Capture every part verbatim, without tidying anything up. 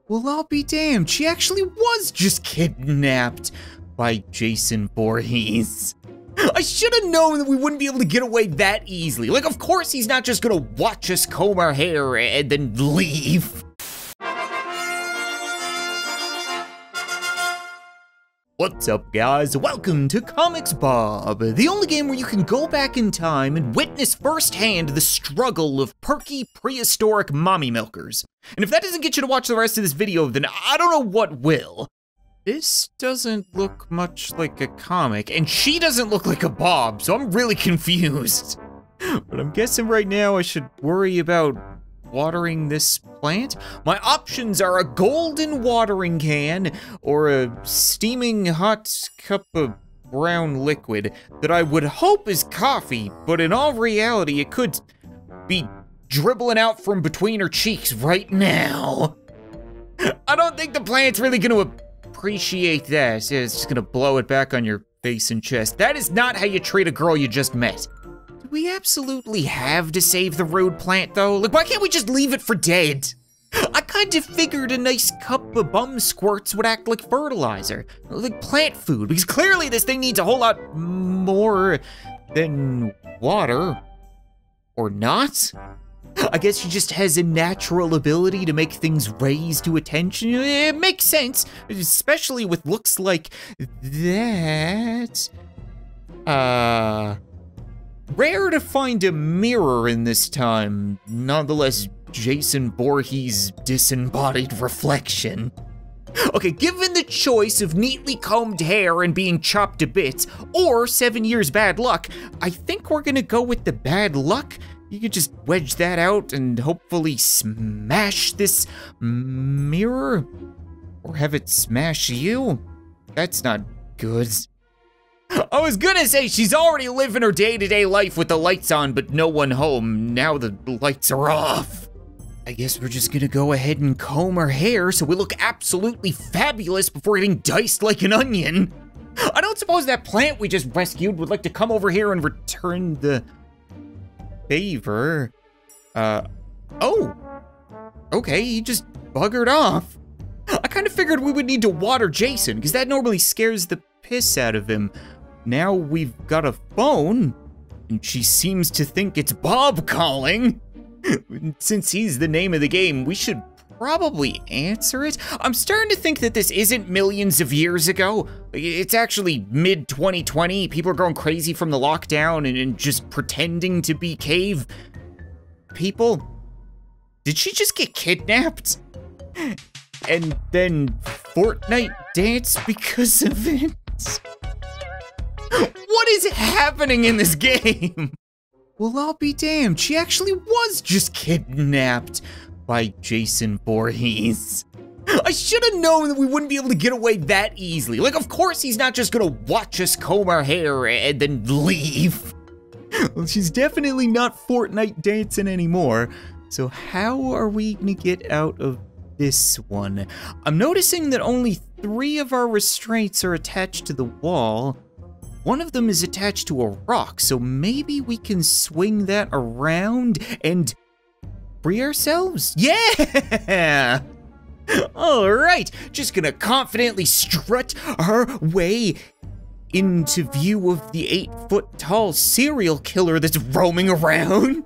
Well, I'll be damned. She actually was just kidnapped by Jason Voorhees. I should have known that we wouldn't be able to get away that easily. Like, of course he's not just gonna watch us comb our hair and then leave. What's up, guys? Welcome to Comics Bob, the only game where you can go back in time and witness firsthand the struggle of perky, prehistoric mommy milkers. And if that doesn't get you to watch the rest of this video, then I don't know what will. This doesn't look much like a comic, and she doesn't look like a Bob, so I'm really confused. But I'm guessing right now I should worry about watering this plant. My options are a golden watering can or a steaming hot cup of brown liquid that I would hope is coffee, but in all reality it could be dribbling out from between her cheeks right now. I don't think the plant's really gonna appreciate that. It's just gonna blow it back on your face and chest. That is not how you treat a girl you just met. Do we absolutely have to save the rude plant, though? Like, why can't we just leave it for dead? I kind of figured a nice cup of bum squirts would act like fertilizer, like plant food, because clearly this thing needs a whole lot more than water. Or not? I guess she just has a natural ability to make things raise to attention. It makes sense, especially with looks like that. Uh... Rare to find a mirror in this time, nonetheless Jason Voorhees' disembodied reflection. Okay, given the choice of neatly combed hair and being chopped to bits, or seven years bad luck, I think we're gonna go with the bad luck. You could just wedge that out and hopefully smash this mirror, or have it smash you. That's not good. I was gonna say she's already living her day-to-day life with the lights on, but no one home. Now the lights are off. I guess we're just gonna go ahead and comb her hair so we look absolutely fabulous before getting diced like an onion. I don't suppose that plant we just rescued would like to come over here and return the favor. Uh, oh. Okay, he just buggered off. I kind of figured we would need to water Jason, because that normally scares the piss out of him. Now we've got a phone, and she seems to think it's Bob calling. Since he's the name of the game, we should probably answer it. I'm starting to think that this isn't millions of years ago. It's actually mid twenty twenty. People are going crazy from the lockdown and, and just pretending to be cave people. Did she just get kidnapped? And then Fortnite dance because of it? What is happening in this game? Well, I'll be damned. She actually was just kidnapped by Jason Voorhees. I should have known that we wouldn't be able to get away that easily. Like, of course he's not just gonna watch us comb our hair and then leave. Well, she's definitely not Fortnite dancing anymore. So how are we gonna get out of this one? I'm noticing that only three of our restraints are attached to the wall. One of them is attached to a rock, so maybe we can swing that around and free ourselves? Yeah! All right, just gonna confidently strut our way into view of the eight foot tall serial killer that's roaming around.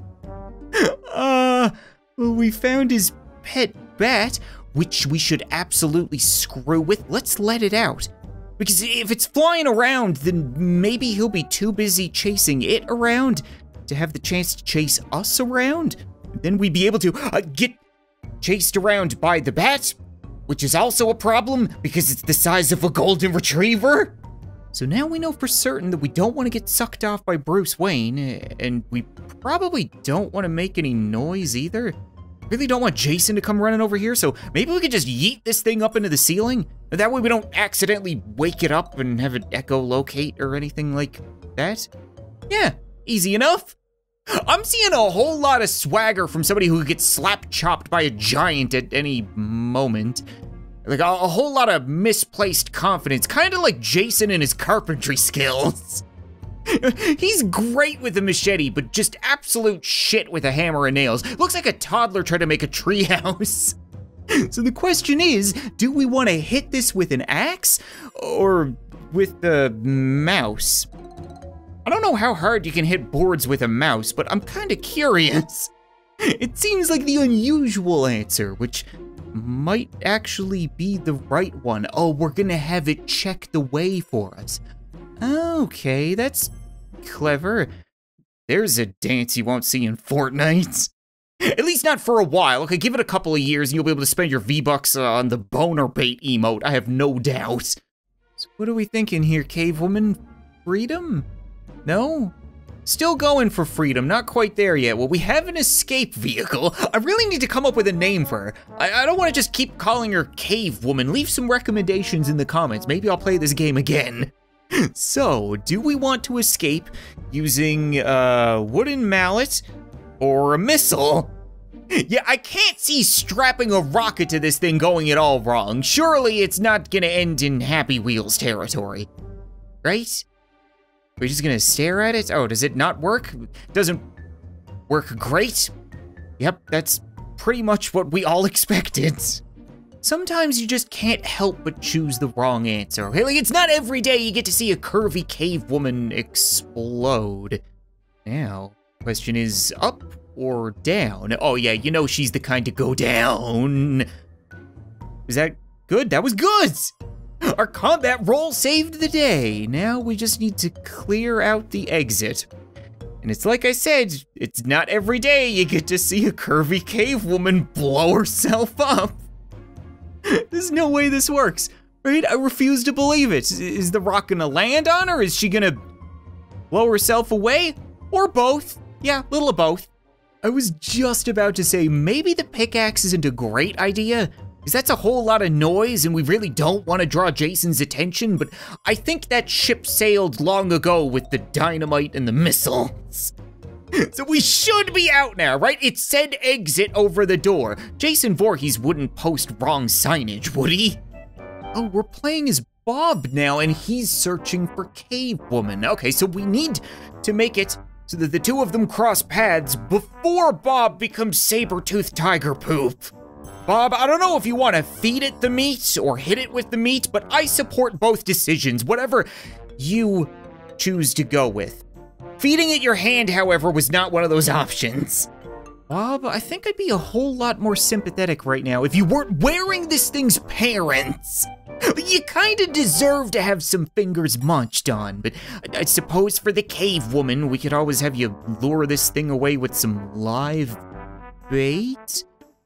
Uh, well, we found his pet bat, which we should absolutely screw with. Let's let it out. Because if it's flying around, then maybe he'll be too busy chasing it around to have the chance to chase us around. Then we'd be able to uh, get chased around by the bat, which is also a problem because it's the size of a golden retriever. So now we know for certain that we don't want to get sucked off by Bruce Wayne, and we probably don't want to make any noise either. Really don't want Jason to come running over here, so maybe we could just yeet this thing up into the ceiling. That way we don't accidentally wake it up and have it echolocate or anything like that. Yeah, easy enough. I'm seeing a whole lot of swagger from somebody who gets slap-chopped by a giant at any moment. Like a, a whole lot of misplaced confidence, kind of like Jason and his carpentry skills. He's great with a machete, but just absolute shit with a hammer and nails. Looks like a toddler trying to make a treehouse. So the question is, do we want to hit this with an axe or with the mouse? I don't know how hard you can hit boards with a mouse, but I'm kind of curious. It seems like the unusual answer, which might actually be the right one. Oh, we're gonna have it check the way for us. Okay, that's clever. There's a dance you won't see in Fortnite. At least not for a while. Okay, give it a couple of years and you'll be able to spend your V-Bucks on the boner bait emote, I have no doubt. So what are we thinking here, cavewoman? Freedom? No? Still going for freedom, not quite there yet. Well, we have an escape vehicle. I really need to come up with a name for her. I, I don't want to just keep calling her Cavewoman. Leave some recommendations in the comments. Maybe I'll play this game again. So, do we want to escape using a wooden mallet or a missile? Yeah, I can't see strapping a rocket to this thing going at all wrong. Surely it's not gonna end in Happy Wheels territory, right? We're just gonna stare at it? Oh, does it not work? Doesn't work great? Yep, that's pretty much what we all expected. Sometimes you just can't help but choose the wrong answer. Hey, like, it's not every day you get to see a curvy cave woman explode. Now, question is up or down? Oh yeah, you know she's the kind to go down. Was that good? That was good! Our combat roll saved the day. Now we just need to clear out the exit. And it's like I said, it's not every day you get to see a curvy cave woman blow herself up. There's no way this works, right? I refuse to believe it. Is the rock gonna land on her? Is she gonna blow herself away? Or both? Yeah, a little of both. I was just about to say maybe the pickaxe isn't a great idea, because that's a whole lot of noise and we really don't want to draw Jason's attention, but I think that ship sailed long ago with the dynamite and the missiles. So we should be out now, right? It said exit over the door. Jason Voorhees wouldn't post wrong signage, would he? Oh, we're playing as Bob now and he's searching for Cavewoman. Okay, so we need to make it so that the two of them cross paths before Bob becomes saber-toothed tiger poop. Bob, I don't know if you want to feed it the meat or hit it with the meat, but I support both decisions, whatever you choose to go with. Feeding it your hand, however, was not one of those options. Bob, I think I'd be a whole lot more sympathetic right now if you weren't wearing this thing's parents. You kinda deserve to have some fingers munched on, but I, I suppose for the cave woman, we could always have you lure this thing away with some live bait?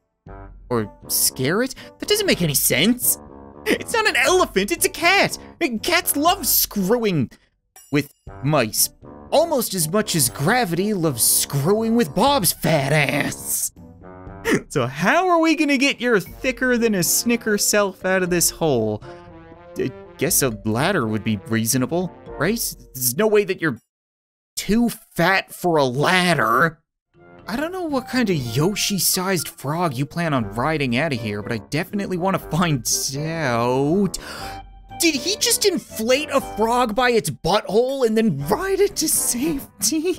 Or scare it? That doesn't make any sense. It's not an elephant, it's a cat. Cats love screwing with mice. Almost as much as gravity loves screwing with Bob's fat ass. So how are we gonna get your thicker than a Snicker self out of this hole? I guess a ladder would be reasonable, right? There's no way that you're too fat for a ladder. I don't know what kind of Yoshi-sized frog you plan on riding out of here, but I definitely want to find out. Did he just inflate a frog by its butthole and then ride it to safety?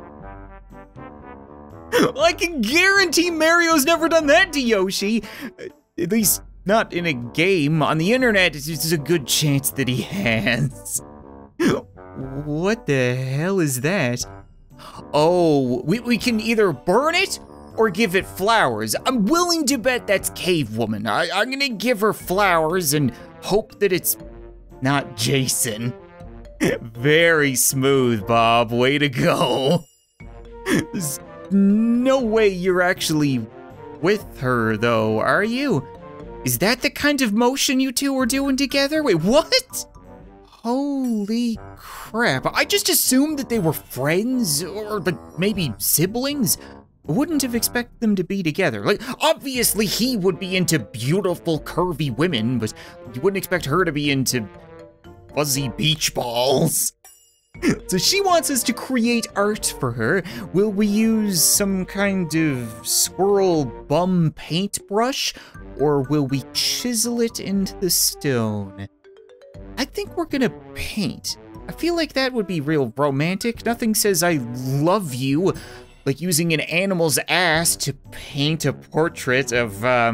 I can guarantee Mario's never done that to Yoshi. At least not in a game. On the internet, there's a good chance that he has. What the hell is that? Oh, we, we can either burn it or give it flowers. I'm willing to bet that's Cavewoman. I, I'm gonna give her flowers and hope that it's not Jason. Very smooth, Bob. Way to go. There's no way you're actually with her, though, are you? Is that the kind of motion you two are doing together? Wait, what? Holy crap. I just assumed that they were friends or like maybe siblings. I wouldn't have expected them to be together. Like, obviously he would be into beautiful, curvy women, but you wouldn't expect her to be into fuzzy beach balls. So she wants us to create art for her. Will we use some kind of squirrel bum paintbrush, or will we chisel it into the stone? I think we're gonna paint. I feel like that would be real romantic. Nothing says I love you like using an animal's ass to paint a portrait of, um,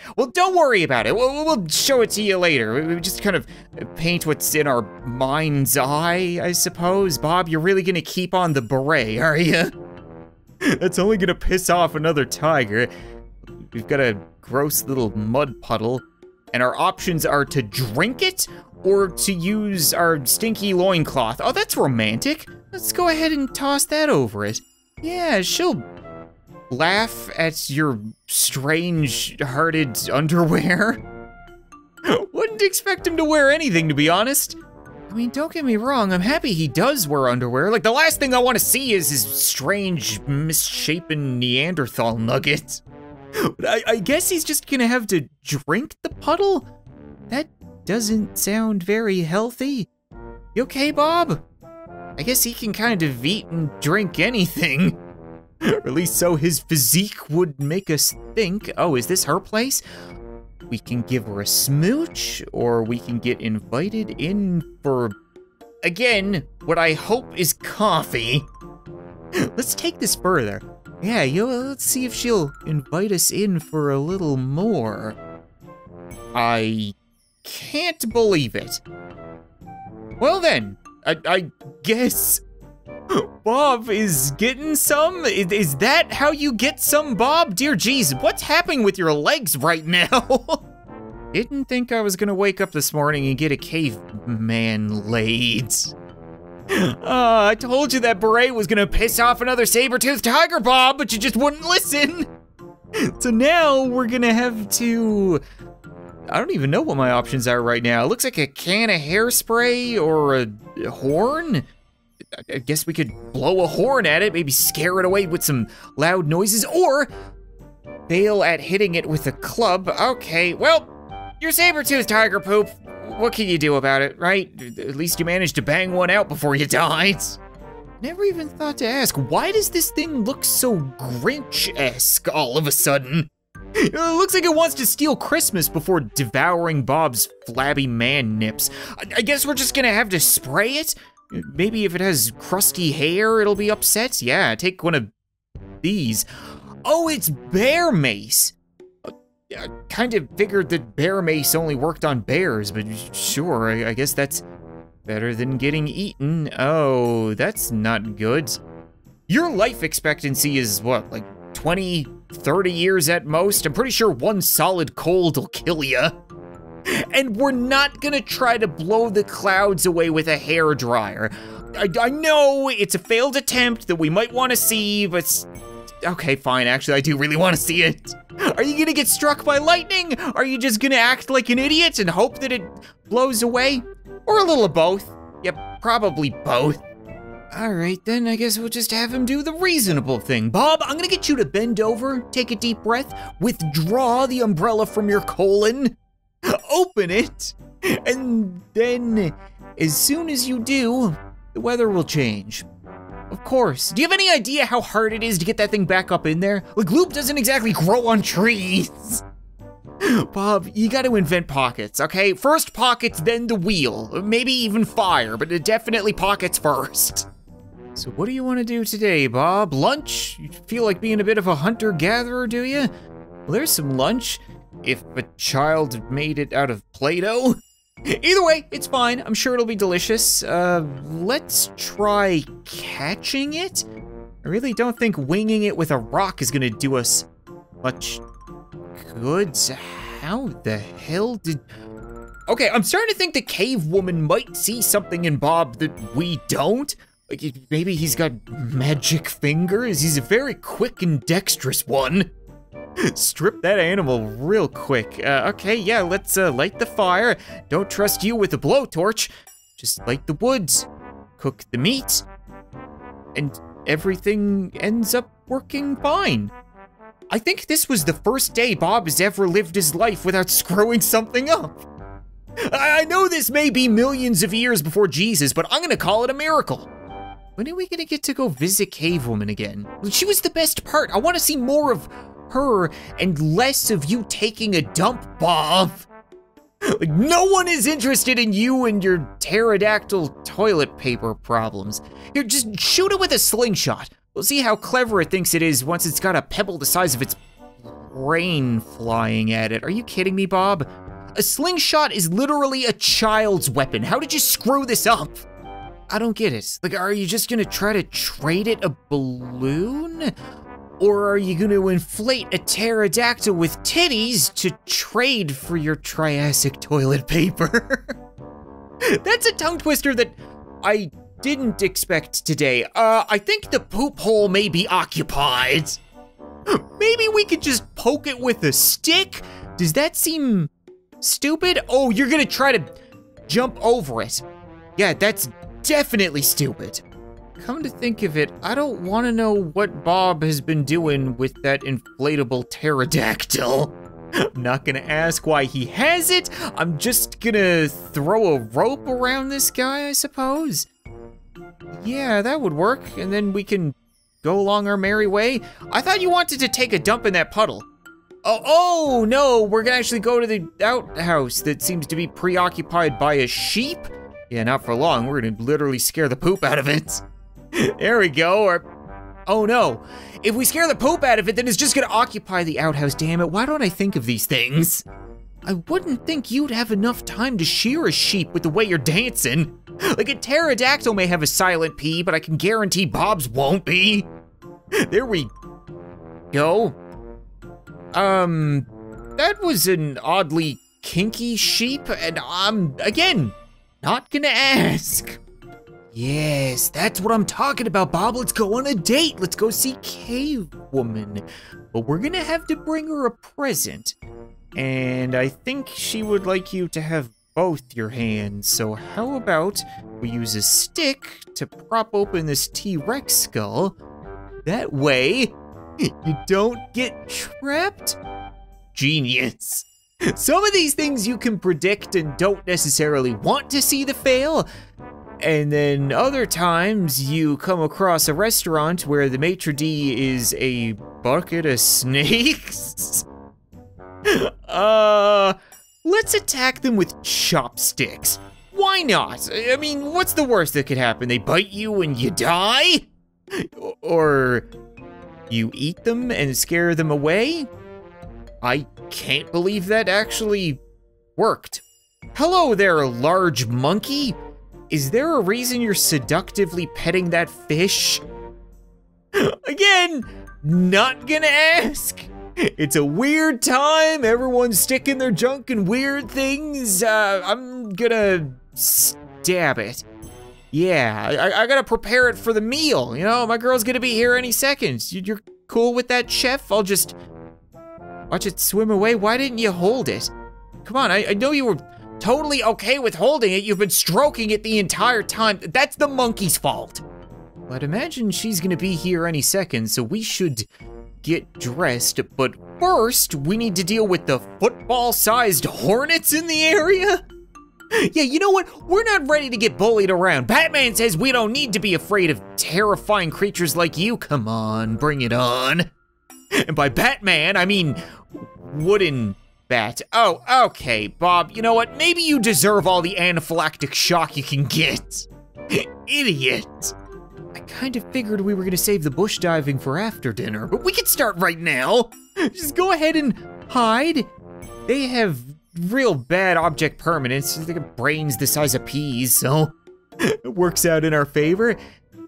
Well, don't worry about it. We'll, we'll show it to you later. We just kind of paint what's in our mind's eye, I suppose. Bob, you're really gonna keep on the beret, are you? That's only gonna piss off another tiger. We've got a gross little mud puddle, and our options are to drink it or to use our stinky loincloth. Oh, that's romantic. Let's go ahead and toss that over it. Yeah, she'll laugh at your strange-hearted underwear. Wouldn't expect him to wear anything, to be honest. I mean, don't get me wrong, I'm happy he does wear underwear. Like, the last thing I want to see is his strange, misshapen Neanderthal nugget. But I, I guess he's just gonna have to drink the puddle? That doesn't sound very healthy. You okay, Bob? I guess he can kind of eat and drink anything. Or at least so his physique would make us think. Oh, is this her place? We can give her a smooch, or we can get invited in for, again, what I hope is coffee. Let's take this further. Yeah, yo, let's see if she'll invite us in for a little more. I can't believe it. Well then, I, I guess Bob is getting some? Is, is that how you get some, Bob? Dear jeez, what's happening with your legs right now? Didn't think I was gonna wake up this morning and get a caveman laid. Uh, I told you that beret was gonna piss off another saber-toothed tiger, Bob, but you just wouldn't listen. So now we're gonna have to, I don't even know what my options are right now. It looks like a can of hairspray or a horn. I guess we could blow a horn at it, maybe scare it away with some loud noises, or fail at hitting it with a club. Okay, well, you're saber-toothed tiger poop. What can you do about it, right? At least you managed to bang one out before you died. Never even thought to ask, why does this thing look so Grinch-esque all of a sudden? It looks like it wants to steal Christmas before devouring Bob's flabby man nips. I guess we're just gonna have to spray it? Maybe if it has crusty hair, it'll be upset? Yeah, take one of these. Oh, it's bear mace. I kind of figured that bear mace only worked on bears, but sure, I, I guess that's better than getting eaten. Oh, that's not good. Your life expectancy is what, like twenty, thirty years at most? I'm pretty sure one solid cold will kill ya. And we're not gonna try to blow the clouds away with a hairdryer. I, I know it's a failed attempt that we might wanna see, but okay, fine, actually, I do really wanna see it. Are you gonna get struck by lightning? Are you just gonna act like an idiot and hope that it blows away? Or a little of both? Yep, probably both. All right, then I guess we'll just have him do the reasonable thing. Bob, I'm gonna get you to bend over, take a deep breath, withdraw the umbrella from your colon, open it, and then as soon as you do, the weather will change. Of course. Do you have any idea how hard it is to get that thing back up in there? Like, lube doesn't exactly grow on trees. Bob, you gotta invent pockets, okay? First pockets, then the wheel. Maybe even fire, but definitely pockets first. So what do you want to do today, Bob? Lunch? You feel like being a bit of a hunter-gatherer, do you? Well, there's some lunch, if a child made it out of Play-Doh. Either way, it's fine. I'm sure it'll be delicious. Uh, let's try catching it. I really don't think winging it with a rock is gonna do us much good. How the hell did... Okay, I'm starting to think the cave woman might see something in Bob that we don't. Like, maybe he's got magic fingers. He's a very quick and dexterous one. Strip that animal real quick. Uh, okay, yeah, let's uh, light the fire. Don't trust you with a blowtorch. Just light the woods, cook the meat, and everything ends up working fine. I think this was the first day Bob has ever lived his life without screwing something up. I, I know this may be millions of years before Jesus, but I'm gonna call it a miracle. When are we gonna get to go visit Cavewoman again? She was the best part. I wanna see more of her and less of you taking a dump, Bob. Like, no one is interested in you and your pterodactyl toilet paper problems. Here, just shoot it with a slingshot. We'll see how clever it thinks it is once it's got a pebble the size of its rain flying at it. Are you kidding me, Bob? A slingshot is literally a child's weapon. How did you screw this up? I don't get it. Like, are you just gonna try to trade it a balloon? Or are you gonna inflate a pterodactyl with titties to trade for your Triassic toilet paper? That's a tongue twister that I didn't expect today. Uh, I think the poop hole may be occupied. Maybe we could just poke it with a stick? Does that seem stupid? Oh, you're gonna try to jump over it. Yeah, that's definitely stupid. Come to think of it, I don't wanna know what Bob has been doing with that inflatable pterodactyl. I'm not gonna ask why he has it. I'm just gonna throw a rope around this guy, I suppose. Yeah, that would work, and then we can go along our merry way. I thought you wanted to take a dump in that puddle. Oh, oh no, we're gonna actually go to the outhouse that seems to be preoccupied by a sheep. Yeah, not for long, we're gonna literally scare the poop out of it. There we go, or, oh no. If we scare the poop out of it, then it's just gonna occupy the outhouse, damn it. Why don't I think of these things? I wouldn't think you'd have enough time to shear a sheep with the way you're dancing. Like a pterodactyl may have a silent P, but I can guarantee Bob's won't be. There we go. Um, that was an oddly kinky sheep, and I'm, again, not gonna ask. Yes, that's what I'm talking about, Bob. Let's go on a date. Let's go see Cavewoman. But we're gonna have to bring her a present. And I think she would like you to have both your hands. So how about we use a stick to prop open this T-Rex skull? That way, you don't get trapped. Genius. Some of these things you can predict and don't necessarily want to see the fail. And then other times you come across a restaurant where the maitre d' is a bucket of snakes. uh, let's attack them with chopsticks. Why not? I mean, what's the worst that could happen? They bite you and you die? Or you eat them and scare them away? I can't believe that actually worked. Hello there, large monkey. Is there a reason you're seductively petting that fish? Again, not gonna ask. It's a weird time. Everyone's sticking their junk in weird things. Uh, I'm gonna stab it. Yeah, I, I gotta prepare it for the meal. You know, my girl's gonna be here any second. You're cool with that, chef? I'll just watch it swim away. Why didn't you hold it? Come on, I, I know you were totally okay with holding it. You've been stroking it the entire time. That's the monkey's fault. I'd imagine she's gonna be here any second, so we should get dressed. But first, we need to deal with the football-sized hornets in the area. Yeah, you know what? We're not ready to get bullied around. Batman says we don't need to be afraid of terrifying creatures like you. Come on, bring it on. And by Batman, I mean wooden bat. Oh, okay, Bob, you know what? Maybe you deserve all the anaphylactic shock you can get. Idiot. I kind of figured we were gonna save the bush diving for after dinner, but we can start right now. Just go ahead and hide. They have real bad object permanence. They got brains the size of peas, so it works out in our favor.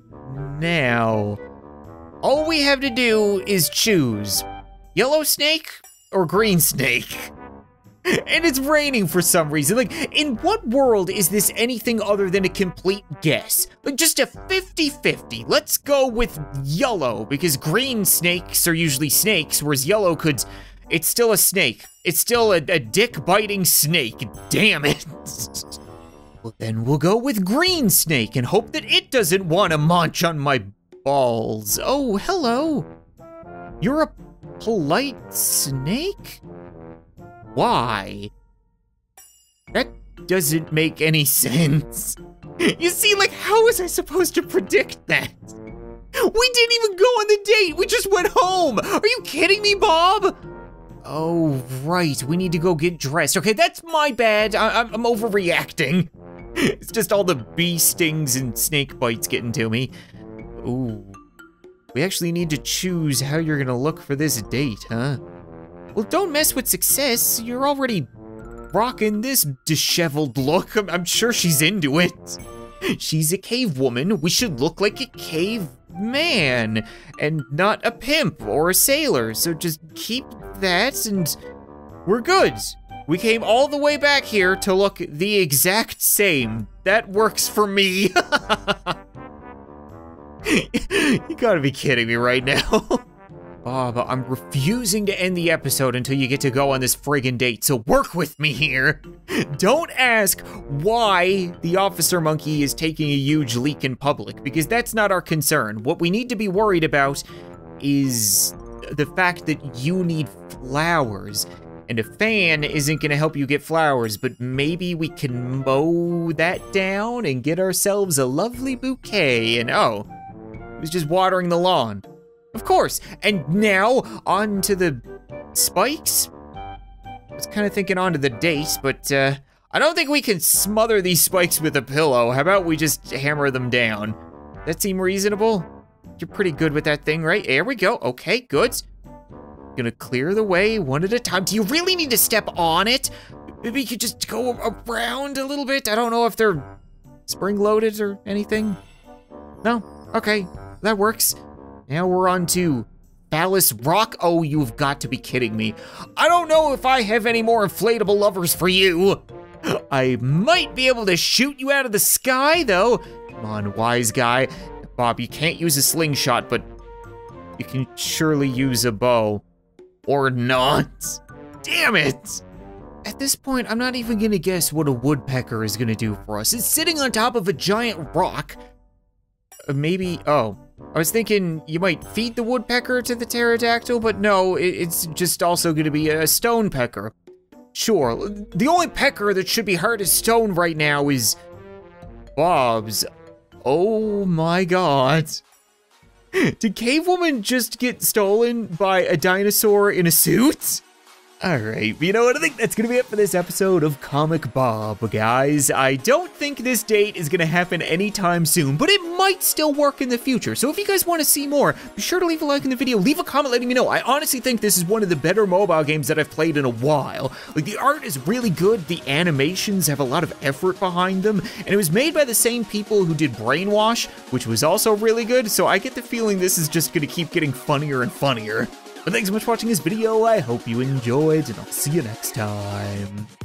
Now, all we have to do is choose yellow snake or green snake. And it's raining for some reason. Like, in what world is this anything other than a complete guess? Like, just a fifty fifty. Let's go with yellow, because green snakes are usually snakes, whereas yellow could, it's still a snake. It's still a, a dick-biting snake, damn it. Well, then we'll go with green snake and hope that it doesn't want to munch on my balls. Oh, hello. You're a polite snake? Why? That doesn't make any sense. You see, like, how was I supposed to predict that? We didn't even go on the date, we just went home. Are you kidding me, Bob? Oh, right, we need to go get dressed. Okay, that's my bad, I I'm, I'm overreacting. It's just all the bee stings and snake bites getting to me. Ooh, we actually need to choose how you're gonna look for this date, huh? Well, don't mess with success. You're already rocking this disheveled look. I'm, I'm sure she's into it. She's a cave woman. We should look like a caveman and not a pimp or a sailor. So just keep that and we're good. We came all the way back here to look the exact same. That works for me. You gotta be kidding me right now. Oh, but I'm refusing to end the episode until you get to go on this friggin' date, so work with me here. Don't ask why the officer monkey is taking a huge leak in public, because that's not our concern. What we need to be worried about is the fact that you need flowers. And a fan isn't gonna help you get flowers, but maybe we can mow that down and get ourselves a lovely bouquet. And oh, it was just watering the lawn. Of course, and now on to the spikes. I was kind of thinking on to the date, but uh, I don't think we can smother these spikes with a pillow. How about we just hammer them down? That seem reasonable? You're pretty good with that thing, right? There we go, okay, good. Gonna clear the way one at a time. Do you really need to step on it? Maybe you could just go around a little bit. I don't know if they're spring-loaded or anything. No, okay, that works. Now we're on to Phallus Rock. Oh, you've got to be kidding me. I don't know if I have any more inflatable lovers for you. I might be able to shoot you out of the sky, though. Come on, wise guy. Bob, you can't use a slingshot, but you can surely use a bow. Or not. Damn it. At this point, I'm not even gonna guess what a woodpecker is gonna do for us. It's sitting on top of a giant rock. Uh, maybe, oh. I was thinking you might feed the woodpecker to the pterodactyl, but no, it, it's just also gonna be a stone pecker. Sure, the only pecker that should be hard as stone right now is Bob's. Oh my God. Did Cavewoman just get stolen by a dinosaur in a suit? All right, you know what, I think that's gonna be it for this episode of Comic Bob, guys. I don't think this date is gonna happen anytime soon, but it might still work in the future. So if you guys wanna see more, be sure to leave a like in the video, leave a comment letting me know. I honestly think this is one of the better mobile games that I've played in a while. Like, the art is really good, the animations have a lot of effort behind them, and it was made by the same people who did Brainwash, which was also really good, so I get the feeling this is just gonna keep getting funnier and funnier. But thanks so much for watching this video, I hope you enjoyed, and I'll see you next time.